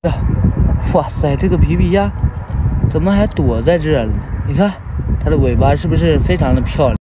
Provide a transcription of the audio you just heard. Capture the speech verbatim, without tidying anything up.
哇塞，这个皮皮虾怎么还躲在这儿了呢？你看它的尾巴是不是非常的漂亮？